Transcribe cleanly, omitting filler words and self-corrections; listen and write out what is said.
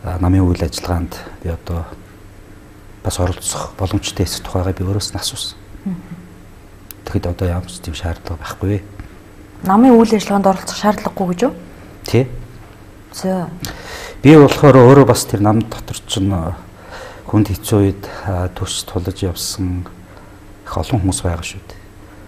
намын үйл ажиллагаанд би одоо бас оролцох боломжтой эсэх тухайгаа би өөрөөс нь асуусан. Тэгэхэд одоо ямар ч тийм шаардлага байхгүй. Намын үйл ажиллагаанд оролцох шаардлагагүй гэж үү? Тий. За. Би болохоор өөрөө бас тэр нам дотор чинь хүнд хэцүү үед төс тулж явсан их олон хүмүүс байгаа шүү дээ.